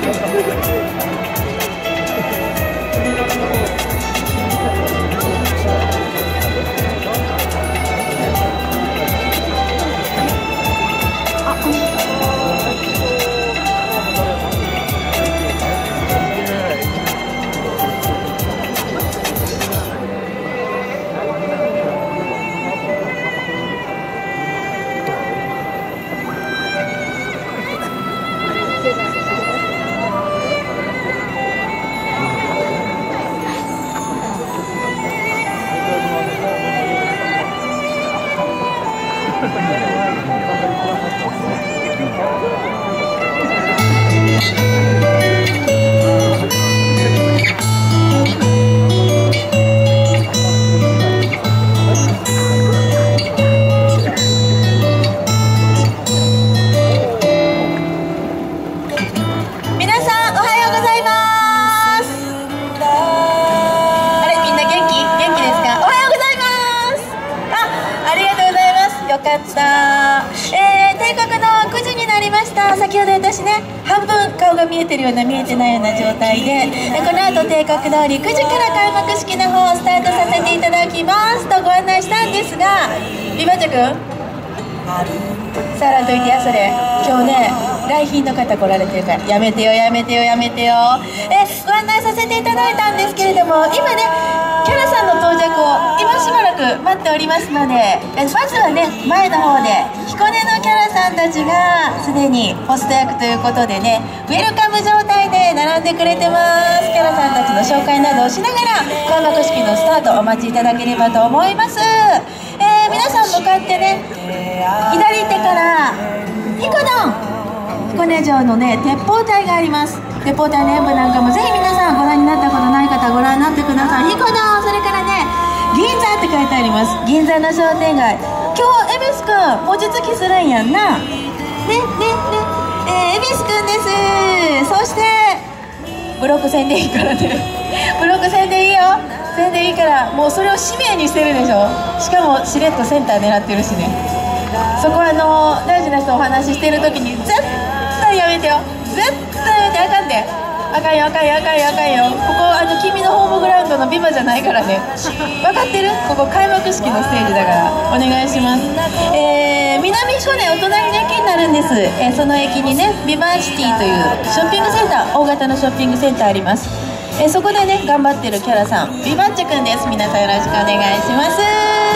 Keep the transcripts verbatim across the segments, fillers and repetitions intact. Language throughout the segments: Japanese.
先ほど私ね、半分顔が見えてるような見えてないような状態で、この後定刻通りくじから開幕式の方をスタートさせていただきますとご案内したんですが、ビバッチョくんさらんといてやそれ、今日ね来賓の方来られてるからやめてよやめてよやめてよ。えご案内させていただいたんですけれども、今ねキャラさんの到着を今しばらく待っておりますので、えまずはね前の方で彦根のキャラさんたちがすでにホスト役ということでね、ウェルカム状態で並んでくれてます。キャラさんたちの紹介などをしながら開幕式のスタートお待ちいただければと思います。えー、皆さん向かってね左手から彦根彦根城のね鉄砲隊があります。鉄砲隊の演舞なんかもぜひ皆さんご覧になったことない方ご覧になってください。彦根、それからね銀座って書いてあります。銀座の商店街、今日恵比寿くん餅つきするんやんな。ねねねえー、恵比寿くんです。そしてブロック戦でいいからねブロック戦でいいよ、戦でいいから、もうそれを使命にしてるでしょ。しかもしれっとセンター狙ってるしね。そこはあの大事な人お話ししてる時に絶対やめてよ、絶対やめて、あかんで、あかんよあかんよあかんよあかんよ。ここあの君のホームグラウンドのビバじゃないからね、分かってる？ここ開幕式のステージだからお願いします。えー、南彦根お隣の駅になるんです。えー、その駅にねビバシティというショッピングセンター、大型のショッピングセンターあります。えー、そこでね頑張ってるキャラさんビバッチョくんです。皆さんよろしくお願いします。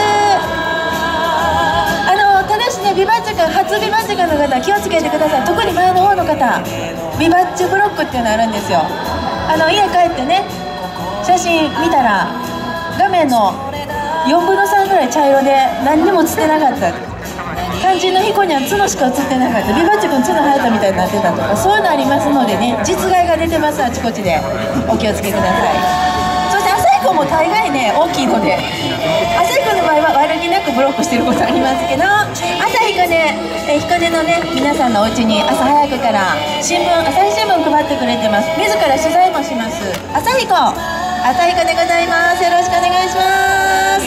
あのただしねビバッチョくん、初ビバッチョくんの方気をつけてください。特に前の方の方ビバッチョブロックっていうのあるんですよ。あの家帰ってね写真見たら画面のよんぶのさんぐらい茶色で何にも映ってなかった。肝心の彦には角しか映ってなかった。ビバッチョくん角生えたみたいになってたとか、そういうのありますのでね、実害が出てます。あちこちでお気をつけください。そして朝彦も大概ね大きいので、朝彦の場合は悪気なくブロックしてることありますけど、朝彦根、え彦根のね皆さんのお家に朝早くから新聞、朝日新聞配ってくれてます。自ら取材もします。朝彦朝彦でございます。よろしくお願いします。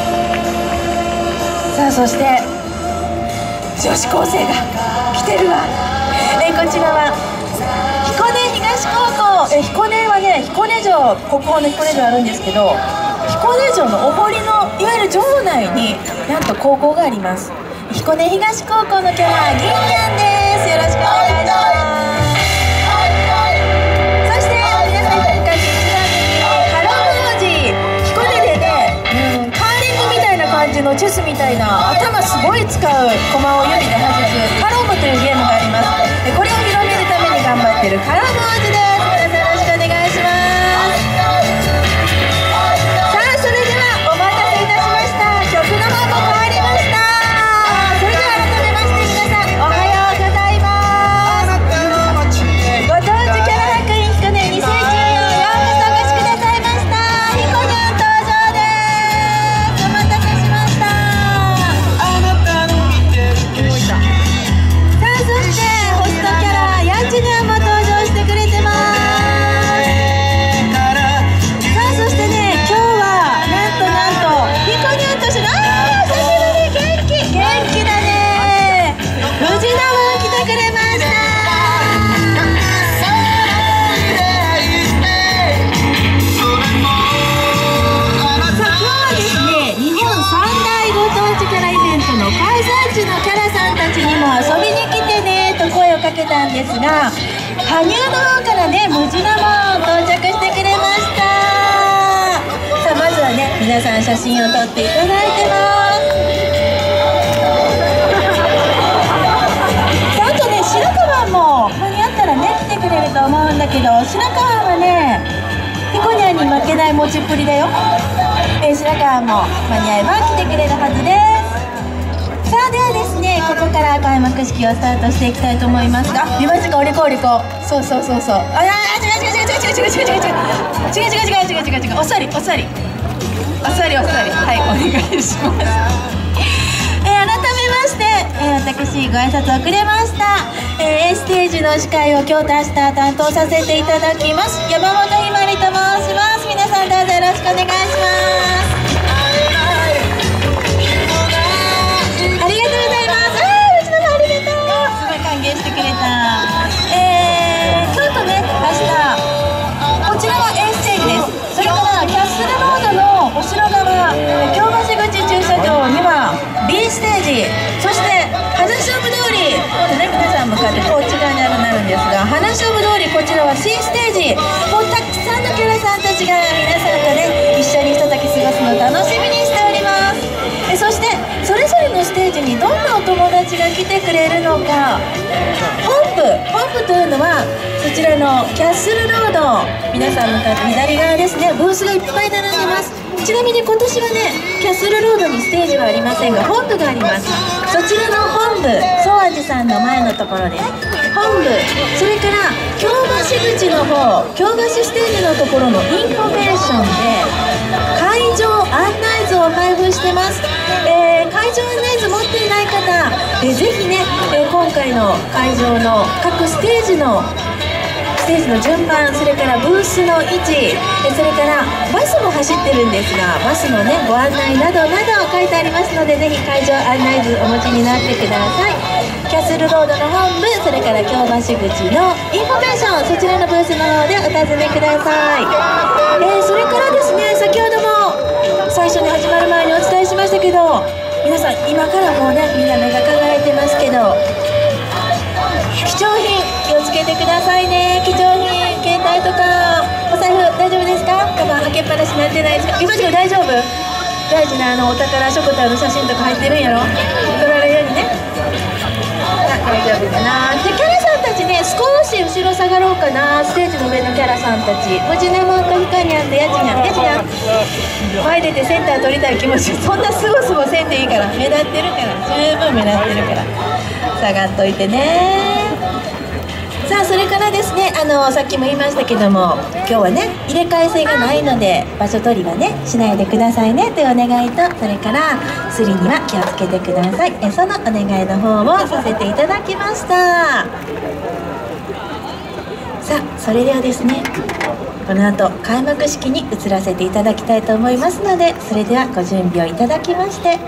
さあそして女子高生が来てるわ。えこちらは彦根東高校。え彦根はね彦根城、国宝の彦根城あるんですけど、彦根城のお堀のいわゆる城内になんと高校があります。彦根東高校のキャラ銀ニャンです。よろしくお願いします。そして皆さんこんにちは。ハロー王子、彦根でね、うん、カーリングみたいな感じのチェスみたいな頭すごい使う駒を指で弾くカロームというゲームがあります。これを広めるために頑張ってるカローム王子です。皆さんよろしくお願いします。さあそれではお待たせいたしました。曲の方も変わりました。それでは改めまして皆さんおはようございます。ご当地キャラ博品彦根にせんじゅうよん、ようこそお越しくださいました。彦根登場です。お待たせしました。さあそしてホストキャラヤンチニャンも登場してくれてます。 羽生の方からねムジナも到着してくれました。さあまずはね皆さん写真を撮っていただいてます。さああとね白川も間に合ったらね来てくれると思うんだけど、白川はねひこにゃんに負けない持ちっぷりだよ。えー、白川も間に合えば来てくれるはずです。さあではですね、ここから開幕式をスタートしていきたいと思いますが、リバチカお利口お利口、そうそうそうそう、ああ違う違う違う違う違う違う違う違う違う違う違う違う違う違う違う、お座りお座りお座りお座り、はいお願いします。えー、改めまして、えー、私ご挨拶遅れました、えー、A ステージの司会を今日出した担当させていただきます山本ひまりと申します。皆さんどうぞよろしくお願いします。ありがとうございます。あー、うちのさんありがとう。すごい歓迎してくれた。えー、今日とね、明日、こちらは A ステージです。それからキャッスルロードの後ろ側、京橋口駐車場には B ステージ、そして花勝負通り、今度ね、皆さん向かってこっち側になるんですが、花勝負通り、こちらは C ステージ、もうたくさんのキャラさんたちが皆さんとね、一緒にひととき過ごすのを楽しみにしております。えそしてそれぞれのステージにどんなお友達が来てくれるのか、本部本部というのはそちらのキャッスルロード、皆さんの左側ですね、ブースがいっぱい並んでます。ちなみに今年はねキャッスルロードにステージはありませんが本部があります。そちらの本部、総味さんの前のところです。本部、それから京橋口の方、京橋ステージのところのインフォメーションで会場案内図を配布してます。えー、会場案内図持っていない方、えー、ぜひね、えー、今回の会場の各ステージのステージの順番、それからブースの位置、えそれからバスも走ってるんですが、バスのねご案内などなど書いてありますので、ぜひ会場案内図お持ちになってください。キャッスルロードの本部、それから京橋口のインフォメーション、そちらのブースの方でお尋ねください。えー、それからですね、先ほども最初に始まる前にお伝えしましたけど、皆さん今からもうねみんな目が輝いてますけど、貴重品気をつけてくださいね。貴重品、携帯とかお財布大丈夫ですか？カバン開けっぱなしになってないですか？今ちゃん大丈夫？大事なあのお宝ショコタンの写真とか入ってるんやろ？撮られるようにね。あ、大丈夫かな。でキャラさんたちね、少し後ろ下がろうかな。ステージの上のキャラさんたち、ムジナモンとヒカニャンとヤチニャン、ヤチニャン前出てセンター取りたい気持ち、そんなすごすごせんでいいから、目立ってるから、十分目立ってるから下がっといてね。さあそれからですね、あのさっきも言いましたけども、今日はね入れ替え制がないので場所取りはねしないでくださいねというお願いと、それからスリには気をつけてください、えそのお願いの方をさせていただきました。さあそれではですね、この後開幕式に移らせていただきたいと思いますので、それではご準備をいただきまして、はい、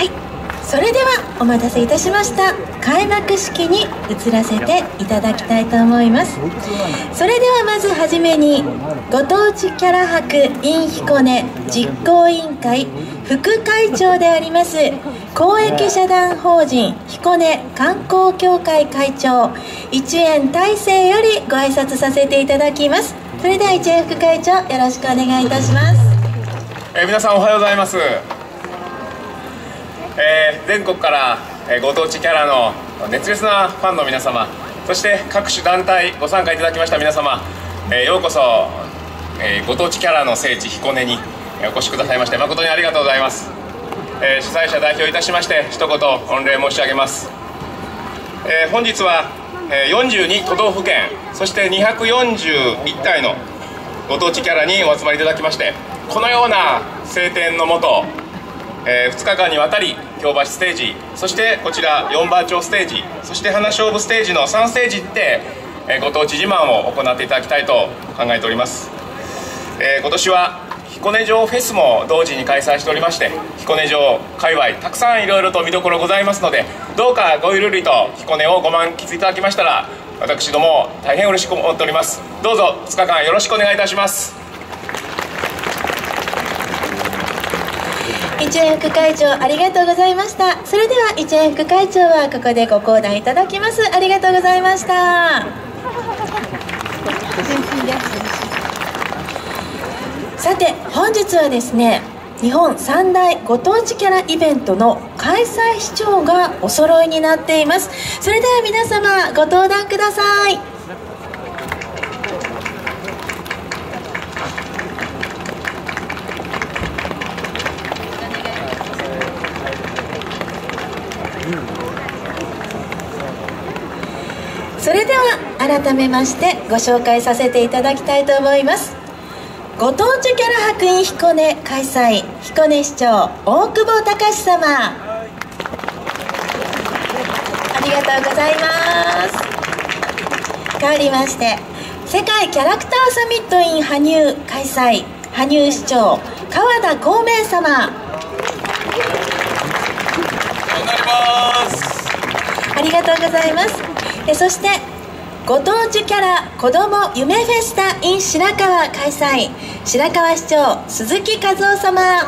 それではお待たせいたしました、開幕式に移らせていただきたいと思います。それではまずはじめに、ご当地キャラ博 in 彦根実行委員会副会長であります公益社団法人彦根観光協会会長一円大成よりご挨拶させていただきます。それでは一円副会長よろしくお願いいたします。 えー、皆さんおはようございます。えー、全国から、えー、ご当地キャラの熱烈なファンの皆様、そして各種団体ご参加いただきました皆様、えー、ようこそ、えー、ご当地キャラの聖地彦根にお越しくださいまして誠にありがとうございます。えー、主催者代表いたしまして一言御礼申し上げます。えー、本日は、えー、よんじゅうに都道府県、そしてにひゃくよんじゅういち体のご当地キャラにお集まりいただきまして、このような晴天の下、えー、ふつかかんにわたり京橋ステージ、そしてこちら四番町ステージ、そして花勝負ステージのさんステージで、えー、ご当地自慢を行っていただきたいと考えております。えー、今年は彦根城フェスも同時に開催しておりまして、彦根城界隈たくさんいろいろと見どころございますので、どうかごゆるりと彦根をご満喫いただきましたら私ども大変嬉しく思っております。どうぞふつかかんよろしくお願いいたします。 一円副会長ありがとうございました。それでは一円副会長はここでご講談いただきます。ありがとうございました。さて本日はですね、日本三大ご当地キャライベントの開催市長がお揃いになっています。それでは皆様ご登壇ください。それでは改めましてご紹介させていただきたいと思います。ご当地キャラ博院彦根開催、彦根市長大久保隆様、ありがとうございます。変わりまして世界キャラクターサミット in 羽生開催、羽生市長川田光明様、ありがとうございます。えそしてご当地キャラ子ども夢フェスタ in 白川開催、白河市長鈴木和夫様、あ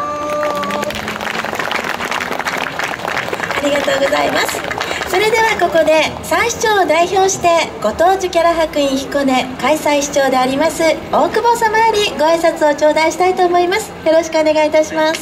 りがとうございます。それではここでさん市長を代表してご当地キャラ博院彦根開催市長であります大久保様よりご挨拶を頂戴したいと思います。よろしくお願いいたします。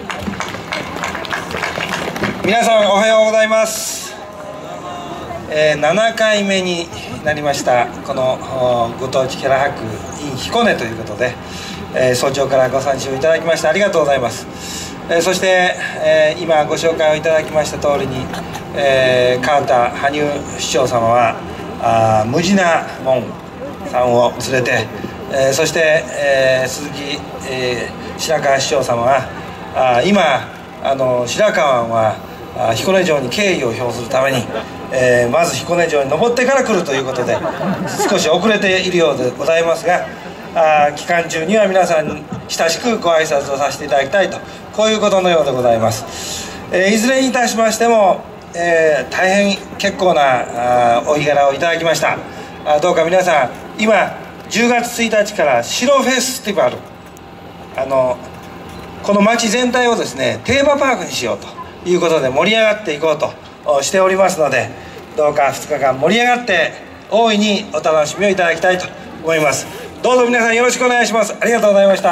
皆さんおはようございます。えー、ななかいめになりましたこのご当地キャラ博 in 彦根ということで、えー、早朝からご参照いただきましてありがとうございます。えー、そして、えー、今ご紹介をいただきました通りに、えー、川田羽生市長様はあムジナモンさんを連れて、えー、そして、えー、鈴木、えー、白河市長様はあ今あの白河湾は彦根城に敬意を表するために、えー、まず彦根城に登ってから来るということで少し遅れているようでございますが、あ期間中には皆さんに親しくご挨拶をさせていただきたいと、こういうことのようでございます。えー、いずれにいたしましても、えー、大変結構なあお日柄をいただきました。あどうか皆さん今じゅうがつついたちから白フェスティバル、あのこの町全体をですねテーマパークにしようということで盛り上がっていこうとしておりますので、どうかふつかかん盛り上がって大いにお楽しみをいただきたいと思います。どうぞ皆さんよろしくお願いします。ありがとうございました。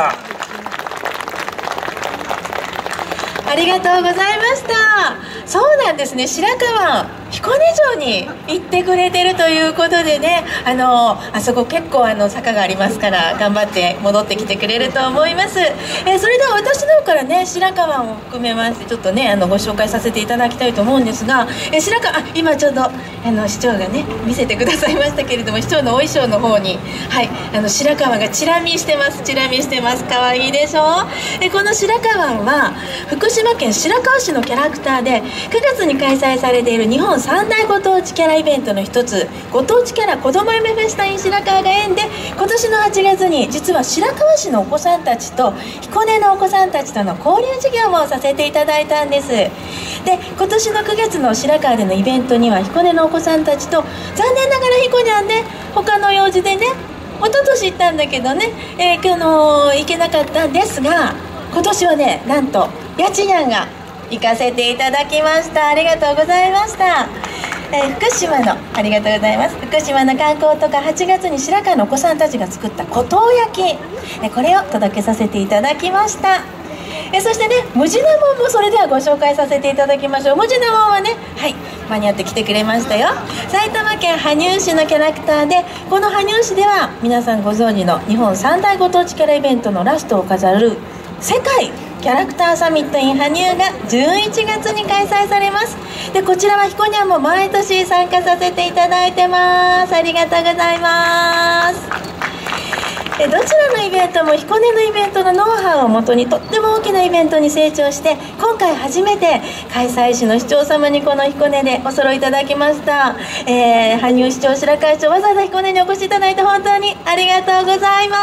ありがとうございました。そうなんですね、白川彦根城に行ってくれてるということでね、あのあそこ結構あの坂がありますから頑張って戻ってきてくれると思います。えー、それでは私の方からね白川を含めましてちょっとねあのご紹介させていただきたいと思うんですが、えー、白川あ今ちょうどあの市長がね見せてくださいましたけれども、市長のお衣装の方にはいあの白川がチラ見してますチラ見してます。かわいいでしょう。えこの白川は福島県白河市のキャラクターでくがつに開催されている日本三大ご当地キャライベントの一つ、ご当地キャラ子ども夢フェスタ in 白河が縁で、今年のはちがつに実は白河市のお子さんたちと彦根のお子さんたちとの交流授業もさせていただいたんです。で今年のくがつの白河でのイベントには彦根のお子さんたちと残念ながら彦根はね他の用事でね一昨年行ったんだけどね、えー、あのー、行けなかったんですが、今年はねなんとやちにゃんが行かせていただきました。ありがとうございました。えー、福島のありがとうございます。福島の観光とかはちがつに白河のお子さんたちが作った古陶焼き、えー、これを届けさせていただきました。えー、そしてねムジナモンもそれではご紹介させていただきましょう。ムジナモンはねはい間に合って来てくれましたよ。埼玉県羽生市のキャラクターで、この羽生市では皆さんご存知の日本三大ご当地キャライベントのラストを飾る世界キャラクターサミット in 羽生がじゅういちがつに開催されます。でこちらはひこにゃんも毎年参加させていただいてます。ありがとうございます。でどちらのイベントも彦根のイベントのノウハウをもとにとっても大きなイベントに成長して、今回初めて開催市の市長様にこの彦根でお揃いいただきました。えー、羽生市長白河市長わざわざ彦根にお越しいただいて本当にありがとうございます。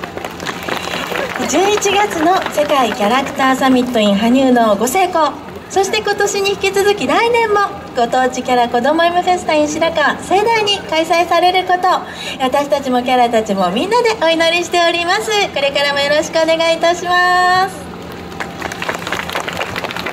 じゅういちがつの世界キャラクターサミット in 羽生のご成功、そして今年に引き続き来年もご当地キャラ子ども夢フェスタ in 白河盛大に開催されること、私たちもキャラたちもみんなでお祈りしております。これからもよろしくお願いいたします。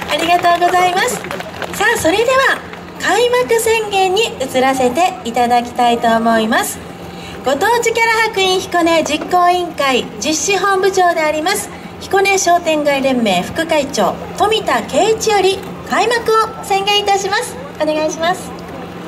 ありがとうございます。さあ、それでは開幕宣言に移らせていただきたいと思います。ご当地キャラ博 in 彦根実行委員会実施本部長であります彦根商店街連盟副会長富田圭一より開幕を宣言いたします。お願いします。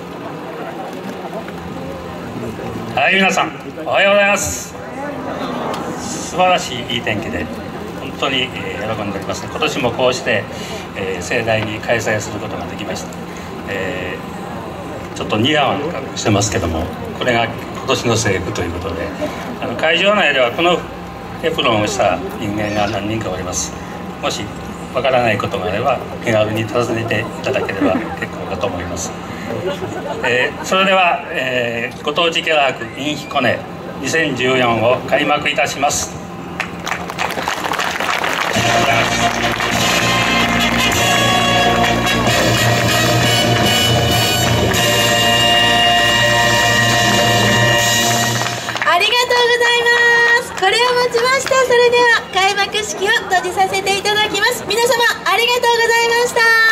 はい、皆さんおはようございます。素晴らしいいい天気で本当に、えー、喜んでおります。今年もこうして、えー、盛大に開催することができました。えー、ちょっと似合わん格好してますけども、これが今年の制服ということで、あの会場内ではこのエプロンをした人間が何人かおります。もしわからないことがあれば気軽に尋ねていただければ結構かと思います。えー、それでは、えー、ご当地キャラ博 in 彦根にせんじゅうよんを開幕いたします。ありがとうございます。 ありがとうございます。これをもちまして、それでは開幕式を閉じさせていただきます。皆様ありがとうございました。